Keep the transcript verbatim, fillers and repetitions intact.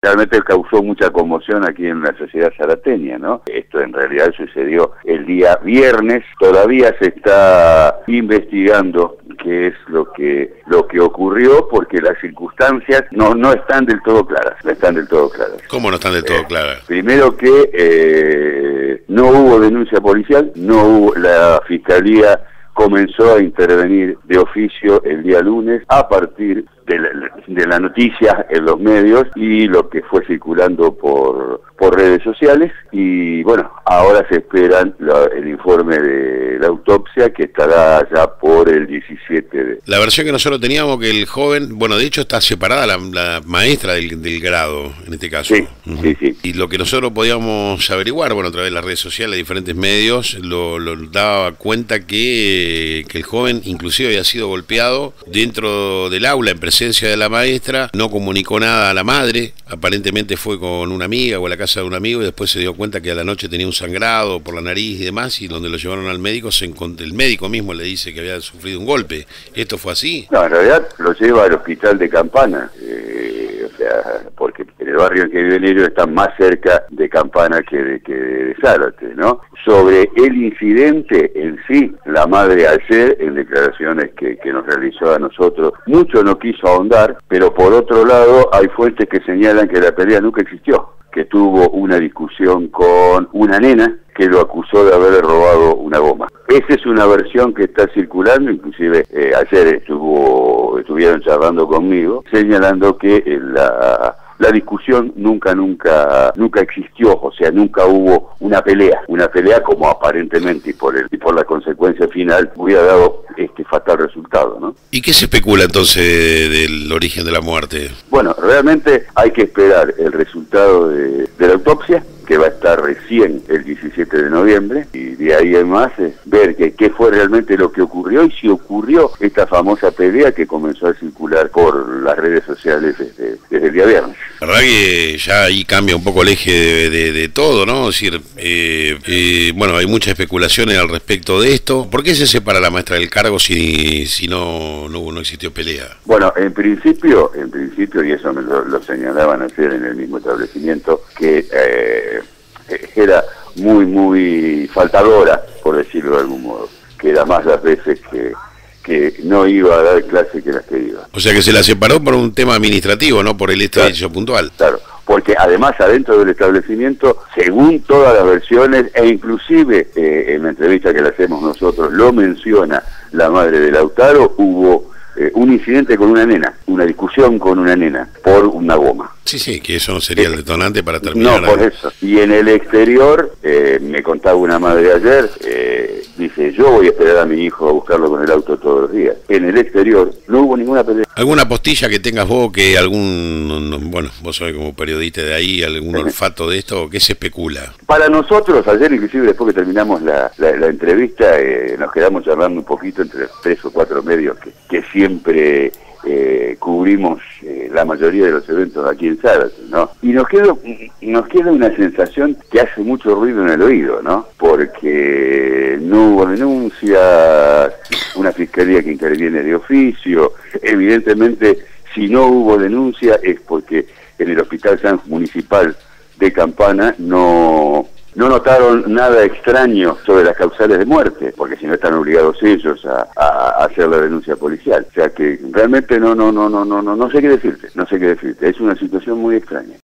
realmente causó mucha conmoción aquí en la sociedad zarateña, ¿no? Esto en realidad sucedió el día viernes, todavía se está investigando qué es lo que lo que ocurrió, porque las circunstancias no no están del todo claras, no están del todo claras. ¿Cómo no están del todo claras? Eh, primero que eh, no hubo denuncia policial, no hubo, la Fiscalía comenzó a intervenir de oficio el día lunes a partir de la, de la noticia en los medios y lo que fue circulando por, por redes sociales, y bueno, ahora se esperan la, el informe de la autopsia, que estará ya por el diecisiete de... La versión que nosotros teníamos, que el joven, bueno, de hecho está separada la, la maestra del, del grado, en este caso. Sí, uh-huh. sí, sí. Y lo que nosotros podíamos averiguar, bueno, a través de las redes sociales, diferentes medios, lo, lo daba cuenta que, que el joven inclusive había sido golpeado dentro del aula en presencia de la maestra, no comunicó nada a la madre, aparentemente fue con una amiga o a la casa de un amigo, y después se dio cuenta que a la noche tenía un sangrado por la nariz y demás, y donde lo llevaron al médico, se encontró, el médico mismo le dice que había sufrido un golpe. ¿Esto fue así? No, en realidad lo lleva al hospital de Campana, eh, o sea, porque en el barrio en que viven ellos está más cerca de Campana que de, que de Zárate, ¿no? Sobre el incidente en sí, la madre ayer, en declaraciones que, que nos realizó a nosotros, mucho no quiso ahondar, pero por otro lado hay fuentes que señalan que la pelea nunca existió, que tuvo una discusión con una nena que lo acusó de haberle robado una goma. Esa es una versión que está circulando, inclusive eh, ayer estuvo estuvieron charlando conmigo, señalando que eh, la... La discusión nunca, nunca, nunca existió, o sea, nunca hubo una pelea, una pelea como aparentemente y por el y por la consecuencia final hubiera dado este fatal resultado, ¿no? ¿Y qué se especula entonces del origen de la muerte? Bueno, realmente hay que esperar el resultado de, de la autopsia, que va a estar recién el diecisiete de noviembre, y de ahí en más es ver que, qué fue realmente lo que ocurrió y si ocurrió esta famosa pelea que comenzó a circular por las redes sociales desde, desde el día viernes. La verdad que ya ahí cambia un poco el eje de, de, de todo, ¿no? Es decir, eh, eh, bueno, hay muchas especulaciones al respecto de esto. ¿Por qué se separa la maestra del cargo si, si no, no, no existió pelea? Bueno, en principio, en principio, y eso me lo, lo señalaban ayer en el mismo establecimiento, que eh, era muy, muy faltadora, por decirlo de algún modo, que era más las veces que... que no iba a dar clase que las que iba. O sea que se la separó por un tema administrativo, no por el hecho claro, puntual. Claro, porque además adentro del establecimiento, según todas las versiones, e inclusive eh, en la entrevista que le hacemos nosotros, lo menciona la madre de Lautaro, hubo eh, un incidente con una nena, una discusión con una nena, por una goma. Sí, sí, que eso no sería el detonante para terminar. No, por eso. Y en el exterior, eh, me contaba una madre ayer, eh, dice, yo voy a esperar a mi hijo a buscarlo con el auto todos los días. En el exterior no hubo ninguna pelea. ¿Alguna postilla que tengas vos, que algún, bueno, vos sabés como periodista de ahí, algún olfato de esto, qué se especula? Para nosotros, ayer inclusive después que terminamos la, la, la entrevista, eh, nos quedamos charlando un poquito entre tres o cuatro medios que, que siempre... Eh, cubrimos eh, la mayoría de los eventos aquí en Zárate, ¿no? Y nos queda, nos queda una sensación que hace mucho ruido en el oído, ¿no? Porque no hubo denuncias, una fiscalía que interviene de oficio, evidentemente si no hubo denuncia es porque en el Hospital San Municipal de Campana no... no notaron nada extraño sobre las causales de muerte, porque si no están obligados ellos a, a hacer la denuncia policial. O sea que realmente no, no, no, no, no, no, no sé qué decirte, no sé qué decirte. Es una situación muy extraña.